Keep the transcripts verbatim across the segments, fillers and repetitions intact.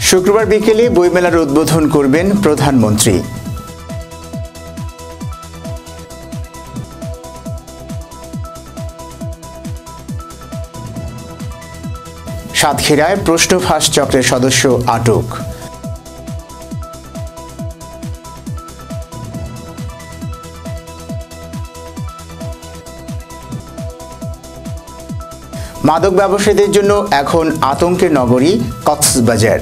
শুক্রবার বিকেলে বইমেলার উদ্বোধন করবেন প্রধানমন্ত্রী। সাতক্ষীরায় প্রশ্ন ফাঁস চক্রের সদস্য আটক। মাদক ব্যবসায়ীদের জন্য এখন আতঙ্কের নগরী কক্সবাজার।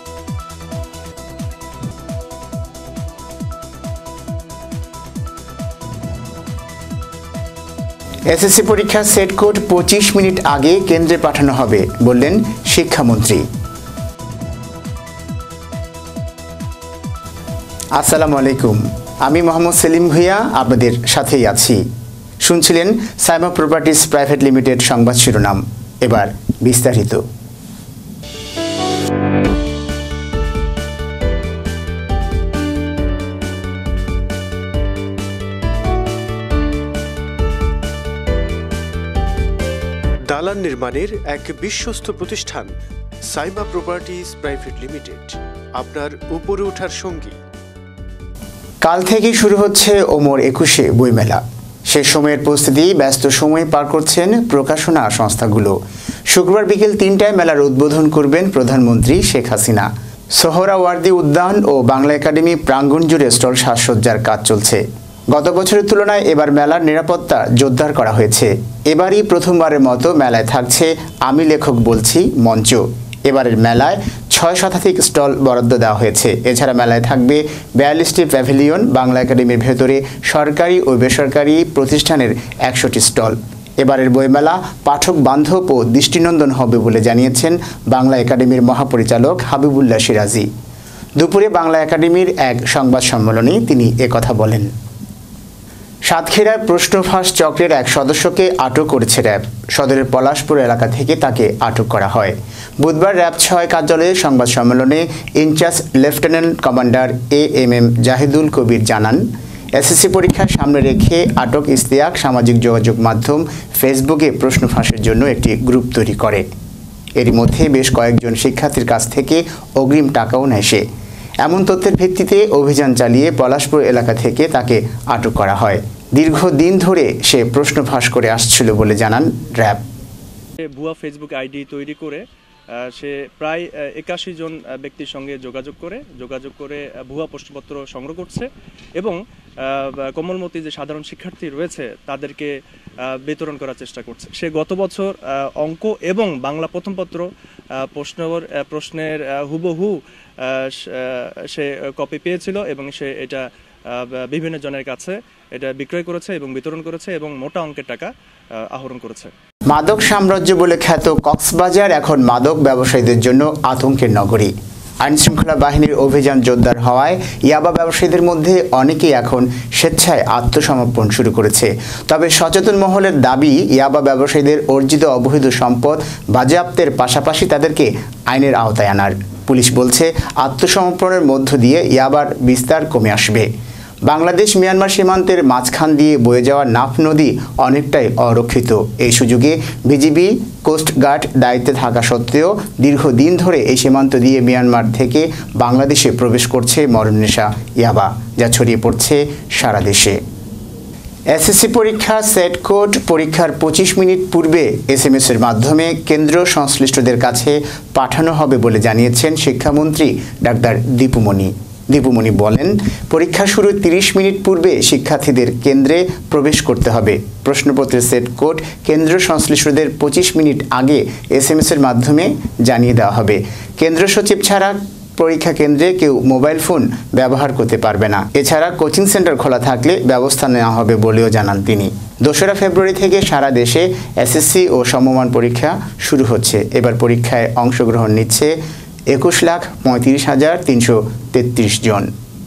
এসএসসি পরীক্ষার সেট কোড পঁচিশ মিনিট আগে কেন্দ্রে পাঠানো হবে বললেন শিক্ষামন্ত্রী। আসসালামু আলাইকুম, আমি মোহাম্মদ সেলিম ভুঁইয়া আপনাদের সাথেই আছি। শুনছিলেন সাইমা প্রপার্টিজ প্রাইভেট লিমিটেড সংবাদ শিরোনাম। এবার বিস্তারিত। দালান নির্মাণের এক বিশ্বস্ত প্রতিষ্ঠান সাইমা প্রপার্টিজ প্রাইভেট লিমিটেড আপনার উপরে ওঠার সঙ্গী। কাল থেকেই শুরু হচ্ছে ওমর একুশে বইমেলা। শেষ সময়ের প্রস্তুতি ব্যস্ত সময় পার করছেন প্রকাশনা সংস্থাগুলো। শুক্রবার বিকেল তিনটায় মেলার উদ্বোধন করবেন প্রধানমন্ত্রী শেখ হাসিনা। সোহরাওয়ার্দী উদ্যান ও বাংলা একাডেমি প্রাঙ্গণ জুড়ে স্টল সাজসজ্জার কাজ চলছে। গত বছরের তুলনায় এবার মেলার নিরাপত্তা জোরদার করা হয়েছে। এবারই প্রথমবারের মতো মেলায় থাকছে আমি লেখক বলছি মঞ্চ। এবারের মেলায় ছয় শতাধিক স্টল বরাদ্দ দেওয়া হয়েছে। এছাড়া মেলায় থাকবে বিয়াল্লিশটি প্যাভিলিয়ন, বাংলা একাডেমির ভেতরে সরকারি ও বেসরকারি প্রতিষ্ঠানের একশোটি স্টল। এবারের বইমেলা পাঠক বান্ধব ও দৃষ্টিনন্দন হবে বলে জানিয়েছেন বাংলা একাডেমির মহাপরিচালক হাবিবুল্লাহ সিরাজি। দুপুরে বাংলা একাডেমির এক সংবাদ সম্মেলনে তিনি একথা বলেন। সাতক্ষীরায় প্রশ্ন ফাঁস চক্রের এক সদস্যকে আটক করেছে র্যাব। সদরের পলাশপুর এলাকা থেকে তাকে আটক করা হয়। বুধবার র্যাব ছয় কার্যালয়ে সংবাদ সম্মেলনে in charge lieutenant commander A M M Zahidul Kabir জানান, এসএসসি পরীক্ষার সামনে রেখে আটক ইশতিয়াক সামাজিক যোগাযোগ মাধ্যম ফেসবুকে প্রশ্ন ফাঁসের জন্য একটি গ্রুপ তৈরি করে। এরই মধ্যে বেশ কয়েকজন শিক্ষার্থীর কাছ থেকে অগ্রিম টাকাও নেয় সে। এমন তথ্যের ভিত্তিতে অভিযান চালিয়ে পলাশপুর এলাকা থেকে তাকে আটক করা হয়। দীর্ঘদিন ধরে সে প্রশ্ন ফাঁস করে আসছিল বলে জানান র্যাব। ভুয়া ফেসবুক আইডি তৈরি করে সে প্রায় একাশি জন ব্যক্তির সঙ্গে যোগাযোগ করে যোগাযোগ করে ভুয়া প্রশ্নপত্র সংগ্রহ করছে এবং কোমলমতি যে সাধারণ শিক্ষার্থী রয়েছে তাদেরকে বিতরণ করার চেষ্টা করছে। সে গত বছর অঙ্ক এবং বাংলা প্রথম পত্র প্রশ্ন প্রশ্নের হুবহু সে কপি পেয়েছিল এবং সে এটা বিভিন্ন জনের কাছে এটা বিক্রয় করেছে এবং বিতরণ করেছে এবং মোটা অঙ্কের টাকা আহরণ করেছে। মাদক সাম্রাজ্য বলে খ্যাত কক্সবাজার এখন মাদক ব্যবসায়ীদের জন্য আতঙ্কের নগরী। আইনশৃঙ্খলা বাহিনীর অভিযান জোরদার হওয়ায় ইয়াবা ব্যবসায়ীদের মধ্যে অনেকেই এখন স্বেচ্ছায় আত্মসমর্পণ শুরু করেছে। তবে সচেতন মহলের দাবি, ইয়াবা ব্যবসায়ীদের অর্জিত অবৈধ সম্পদ বাজেয়াপ্তের পাশাপাশি তাদেরকে আইনের আওতায় আনার। পুলিশ বলছে, আত্মসমর্পণের মধ্য দিয়ে ইয়াবার বিস্তার কমে আসবে। বাংলাদেশ মিয়ানমার সীমান্তের মাঝখান দিয়ে বয়ে যাওয়া নাফ নদী অনেকটাই অরক্ষিত। এই সুযোগে বিজিবি, কোস্টগার্ড দায়িত্বে থাকা সত্ত্বেও দীর্ঘদিন ধরে এই সীমান্ত দিয়ে মিয়ানমার থেকে বাংলাদেশে প্রবেশ করছে মরণনেশা ইয়াবা, যা ছড়িয়ে পড়ছে সারা দেশে। এসএসসি পরীক্ষা সেট কোড পরীক্ষার পঁচিশ মিনিট পূর্বে এসএমএস এর মাধ্যমে কেন্দ্র সংশ্লিষ্টদের কাছে পাঠানো হবে বলে জানিয়েছেন শিক্ষামন্ত্রী ডাক্তার দীপুমণি। দীপুমণি বলেন, পরীক্ষা শুরুর তিরিশ মিনিট পূর্বে শিক্ষার্থীদের কেন্দ্রে প্রবেশ করতে হবে। প্রশ্নপত্রের সেট কোড কেন্দ্র সংশ্লিষ্টদের পঁচিশ মিনিট আগে এসএমএস এর মাধ্যমে জানিয়ে দেওয়া হবে। কেন্দ্র সচিব ছাড়া পরীক্ষা কেন্দ্রে কেউ মোবাইল ফোন ব্যবহার করতে পারবে না। এছাড়া কোচিং সেন্টার খোলা থাকলে ব্যবস্থা নেওয়া হবে বলেও জানান তিনি। দোসরা ফেব্রুয়ারি থেকে সারা দেশে এসএসসি ও সমমান পরীক্ষা শুরু হচ্ছে। এবার পরীক্ষায় অংশগ্রহণ নিচ্ছে একুশ লাখ পঁয়ত্রিশ হাজার তিনশো তেত্রিশ জন।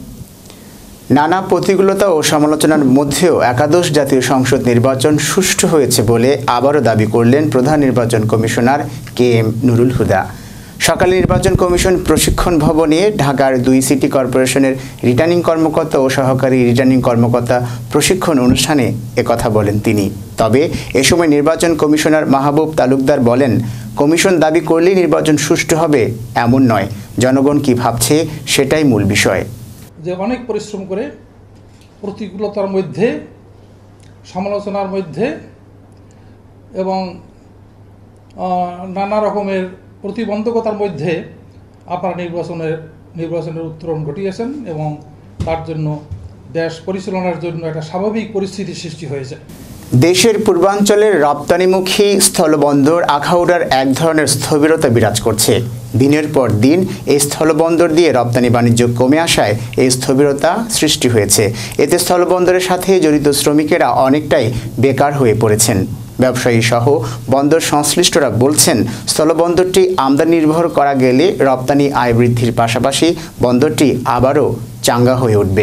নানা প্রতিকূলতা ও সমালোচনার মধ্যেও একাদশ জাতীয় সংসদ নির্বাচন সুষ্ঠু হয়েছে বলে আবারও দাবি করলেন প্রধান নির্বাচন commissioner K M Nurul Huda. সকালে নির্বাচন কমিশন প্রশিক্ষণ ভবনে ঢাকার দুই সিটি কর্পোরেশনের রিটার্নিং কর্মকর্তা ও সহকারী রিটার্নিং কর্মকর্তা প্রশিক্ষণ অনুষ্ঠানে একথা বলেন তিনি। তবে এ সময় নির্বাচন কমিশনার মাহবুব তালুকদার বলেন, কমিশন দাবি করলেই নির্বাচন সুষ্ঠু হবে এমন নয়, জনগণ কি ভাবছে সেটাই মূল বিষয়। যে অনেক পরিশ্রম করে প্রতিকূলতার মধ্যে, সমালোচনার মধ্যে এবং নানা রকমের প্রতিবন্ধকতার মধ্যে আপনারা নির্বাচনের নির্বাচনের উত্তরণ ঘটিয়েছেন এবং তার জন্য দেশ পরিচালনার জন্য একটা স্বাভাবিক পরিস্থিতি সৃষ্টি হয়েছে। দেশের পূর্বাঞ্চলের রপ্তানিমুখী স্থলবন্দর আখাউড়ার এক ধরনের স্থবিরতা বিরাজ করছে। দিনের পর দিন এই স্থলবন্দর দিয়ে রপ্তানি বাণিজ্য কমে আসায় এই স্থবিরতা সৃষ্টি হয়েছে। এতে স্থলবন্দরের সাথে জড়িত শ্রমিকেরা অনেকটাই বেকার হয়ে পড়েছেন। ব্যবসায়ী সহ বন্দর সংশ্লিষ্টরা বলছেন, স্থলবন্দরটি আমদানি নির্ভর করা গেলে রপ্তানি আয় বৃদ্ধির পাশাপাশি বন্দরটি আবারও চাঙ্গা হয়ে উঠবে।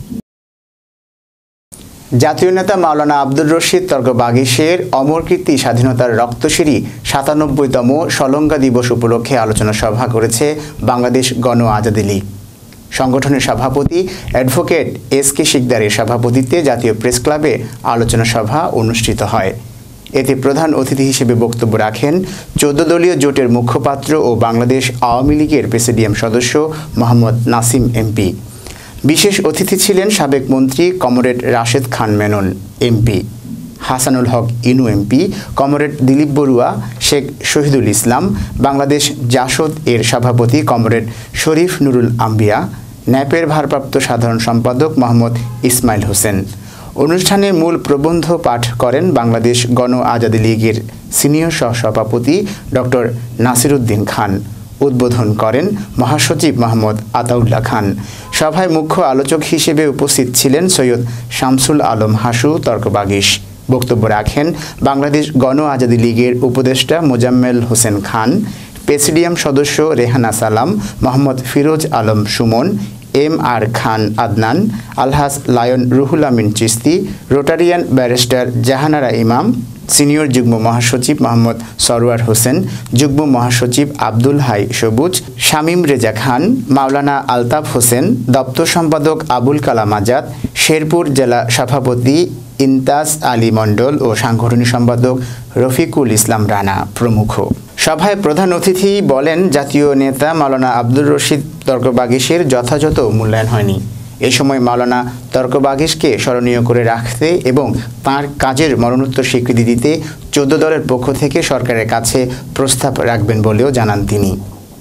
জাতীয় নেতা মাওলানা আব্দুর রশিদ তর্কবাগীশের অমর কীর্তি স্বাধীনতার রক্তশিরি সাতানব্বইতম সলঙ্গা দিবস উপলক্ষে আলোচনা সভা করেছে বাংলাদেশ গণ আজাদী লীগ। সংগঠনের সভাপতি অ্যাডভোকেট এস কে শিকদারের সভাপতিত্বে জাতীয় প্রেস ক্লাবে আলোচনা সভা অনুষ্ঠিত হয়। এতে প্রধান অতিথি হিসেবে বক্তব্য রাখেন চোদ্দ দলীয় জোটের মুখপাত্র ও বাংলাদেশ আওয়ামী লীগের প্রেসিডিয়াম সদস্য মোহাম্মদ নাসিম এমপি। বিশেষ অতিথি ছিলেন সাবেক মন্ত্রী comrade Rashed Khan Menon MP, Hasanul Haque Inu MP, comrade Dilip Barua, Sheikh Shahidul Islam, Bangladesh JASAD এর সভাপতি কমরেড শরীফ নুরুল আম্বিয়া, ন্যাপের ভারপ্রাপ্ত সাধারণ সম্পাদক মোহাম্মদ ইসমাইল হোসেন। অনুষ্ঠানে মূল প্রবন্ধ পাঠ করেন বাংলাদেশ গণ আজাদী লীগের সিনিয়র সহসভাপতি ডক্টর নাসিরউদ্দিন খান। উদ্বোধন করেন মহাসচিব মোহাম্মদ আতাউল্লাহ খান। সভায় মুখ্য আলোচক হিসেবে উপস্থিত ছিলেন সৈয়দ শামসুল আলম হাসু তর্কবাগীশ। বক্তব্য রাখেন বাংলাদেশ গণ আজাদী লীগের উপদেষ্টা মোজাম্মেল হোসেন খান, প্রেসিডিয়াম সদস্য Rehana Salam, Mohammad Firoz Alam Sumon, M R Khan Adnan, Alhaj lion Ruhul Amin Chisti, Rotarian barrister Jahanara Imam, senior যুগ্ম মহাসচিব মোহাম্মদ সরওয়ার হোসেন, যুগ্ম মহাসচিব আব্দুল হাই সবুজ, শামীম রেজা খান, মাওলানা আলতাফ হোসেন, দপ্তর সম্পাদক আবুল কালাম আজাদ, শেরপুর জেলা সভাপতি ইন্তাজ আলী মণ্ডল ও সাংগঠনিক সম্পাদক রফিকুল ইসলাম রানা প্রমুখ। সভায় প্রধান অতিথি বলেন, জাতীয় নেতা মাওলানা আব্দুর রশিদ তর্কবাগীশের যথাযথ মূল্যায়ন হয়নি। এ সময় মাওলানা তর্কবাগীশকে স্মরণীয় করে রাখতে এবং তাঁর কাজের মরণোত্তর স্বীকৃতি দিতে চোদ্দ দলের পক্ষ থেকে সরকারের কাছে প্রস্তাব রাখবেন বলেও জানান তিনি।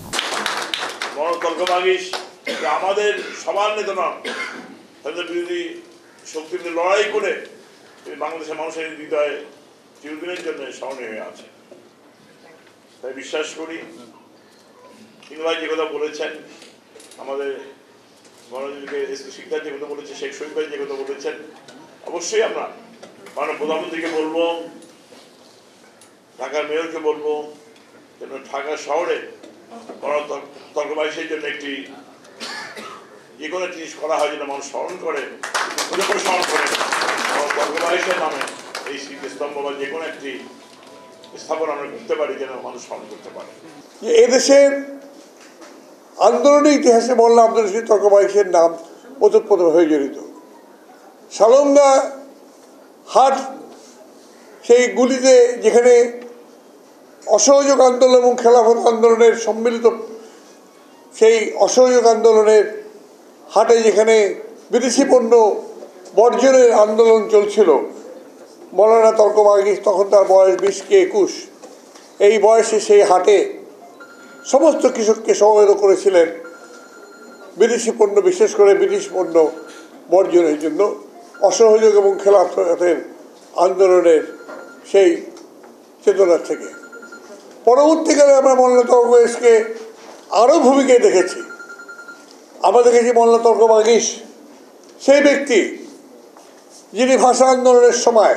আমাদের সবার নেতা নন, তাদের বিরোধী শক্তির লড়াই করে বাংলাদেশের মানুষের হৃদয়ে চিরদিনের জন্য স্মরণীয় হয়ে আছে। তাই বিশ্বাস করি ইনভাই যে কথা বলেছেন, আমাদের গণতন্ত্রকে এস কে শিকদার যে কথা বলেছে, শেখ শহীদ ভাই যে কথা বলেছেন, অবশ্যই আমরা মাননীয় প্রধানমন্ত্রীকে বলবো, ঢাকার মেয়রকে বলবো যেন ঢাকা শহরে তর্কবাগীশের জন্য একটি যে কোনো জিনিস করা হয় যেন মানুষ স্মরণ করে, খুঁজে করে স্মরণ করে তর্কবাগীশের নামে এই স্মৃতিস্তম্ভ বা যে কোনো একটি স্থাপন আমরা করতে পারি যেন মানুষ স্মরণ করতে পারে। এদেশের আন্দোলনের ইতিহাসে মোল্লা আব্দুর রশিদ তর্কবাগীশের নাম ওতপ্রোত হয়ে জড়িত। সালঙ্গা হাট সেই গুলিতে যেখানে অসহযোগ আন্দোলন এবং খেলাফত আন্দোলনের সম্মিলিত সেই অসহযোগ আন্দোলনের হাটে যেখানে বিদেশি পণ্য বর্জনের আন্দোলন চলছিল, মৌলানা তর্কবাগীশ তখন তার বয়স বিশ কি একুশ, এই বয়সে সেই হাটে সমস্ত কৃষককে সমবেত করেছিলেন বিদেশি পণ্য, বিশেষ করে বিদেশি পণ্য বর্জনের জন্য অসহযোগ এবং খেলাফতের আন্দোলনের সেই চেতনার থেকে। পরবর্তীকালে আমরা মৌলানা তর্কবাগীশকে আরও ভূমিকায় দেখেছি। আমরা দেখেছি মৌলানা তর্কবাগীশ সেই ব্যক্তি যিনি ভাষা আন্দোলনের সময়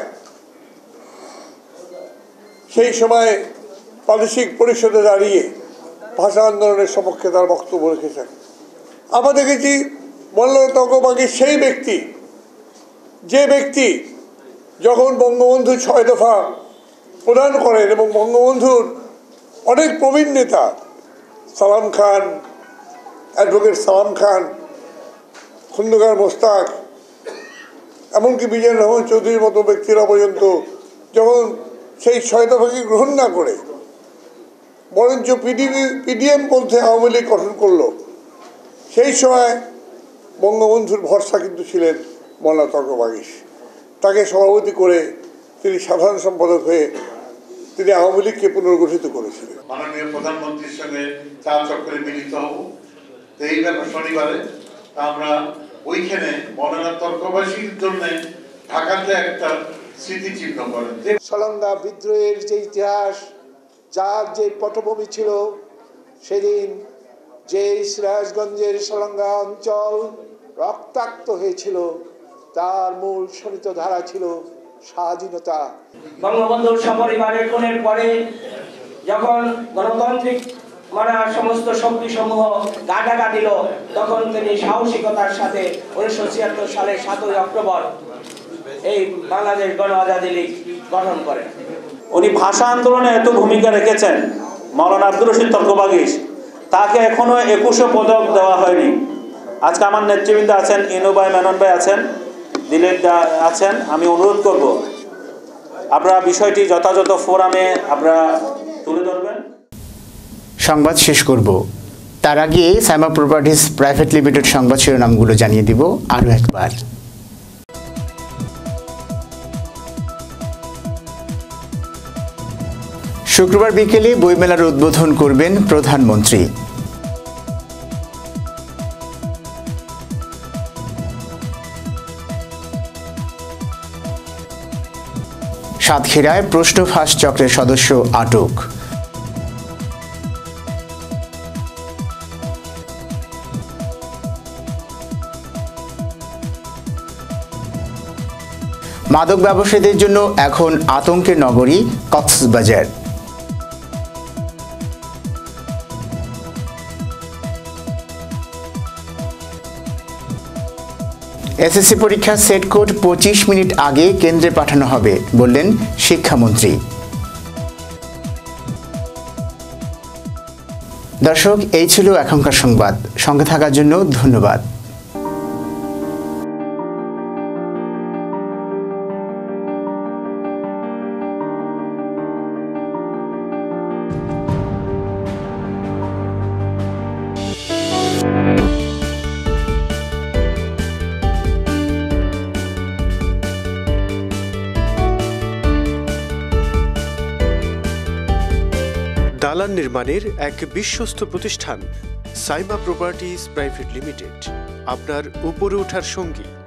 সেই সময় প্রাদেশিক পরিষদে দাঁড়িয়ে ভাষা আন্দোলনের সপক্ষে তার বক্তব্য রেখেছেন। আমরা দেখেছি মৌলানা তর্কবাগীশ সেই ব্যক্তি যে ব্যক্তি যখন বঙ্গবন্ধু ছয় দফা প্রদান করেন এবং বঙ্গবন্ধুর অনেক প্রবীণ নেতা সালাম খান, অ্যাডভোকেট সালাম খান, খন্দকার মোস্তাক, এমনকি বিজয় রহমান চৌধুরীর মতো ব্যক্তিরা পর্যন্ত যখন সেই ছয় দফাকে গ্রহণ না করে বরঞ্চ পিডিপি পিডিএম পন্থে আওয়ামী লীগ গঠন করলো, সেই সময় বঙ্গবন্ধুর ভরসা কিন্তু ছিলেন মৌলানা তর্ক বাগিশ। তাকে সভাপতি করে তিনি সাধারণ সম্পাদক হয়ে তিনি আওয়ামী লীগকে পুনর্গঠিত করেছিলেন। মাননীয় প্রধানমন্ত্রীর সঙ্গে চা চক্করে মিলিত হব তো এই ব্যাপার শনিবারে আমরা ওইখানে মৌলানা তর্কবাসীর জন্য ঢাকাতে একটা স্মৃতিচিহ্ন করেন। সলঙ্গা বিদ্রোহের যে ইতিহাস, যার যে পটভূমি ছিল, সেদিন যে সিরাজগঞ্জের সলঙ্গা অঞ্চল রক্তাক্ত হয়েছিল, তার মূল শোণিত ধারা ছিল স্বাধীনতা। বঙ্গবন্ধুর সপরিবারের কোণের পরে যখন গণতান্ত্রিক মানে সমস্ত শক্তি সমূহ গাডাগা দিল, তখন তিনি সাহসিকতার সাথে উনিশশো ছিয়াত্তর সালের সাতই অক্টোবর এই বাংলাদেশ গণ আজাদী লীগ গঠন করেন। উনি ভাষা আন্দোলনে এত ভূমিকা রেখেছেন, মৌলানা আব্দুর রশিদ তর্ক বাগিশ, তাকে এখনো একুশে পদক দেওয়া হয়নি। আজকে আমার নেতৃবৃন্দ আছেন, ইনু ভাই, মেনন ভাই আছেন, দিলীপ দা আছেন। আমি অনুরোধ করব আপনারা বিষয়টি যথাযথ ফোরামে আপনারা তুলে ধরবেন। সংবাদ শেষ করব, তার আগে সাইমা প্রপার্টিজ প্রাইভেট লিমিটেড সংবাদ শিরোনামগুলো জানিয়ে দিব আরও একবার। শুক্রবার বিকেলে বইমেলার উদ্বোধন করবেন প্রধানমন্ত্রী। সাতক্ষীরায় প্রশ্ন ফাঁস চক্রের সদস্য আটক। মাদক ব্যবসায়ীদের জন্য এখন আতঙ্কের নগরী কক্সবাজার। এসএসসি পরীক্ষার সেট কোড পঁচিশ মিনিট আগে কেন্দ্রে পাঠানো হবে বললেন শিক্ষামন্ত্রী। দর্শক, এই ছিল এখনকার সংবাদ। সঙ্গে থাকার জন্য ধন্যবাদ। দালান নির্মাণের এক বিশ্বস্ত প্রতিষ্ঠান সাইমা প্রপার্টিজ প্রাইভেট লিমিটেড আপনার উপরে ওঠার সঙ্গী।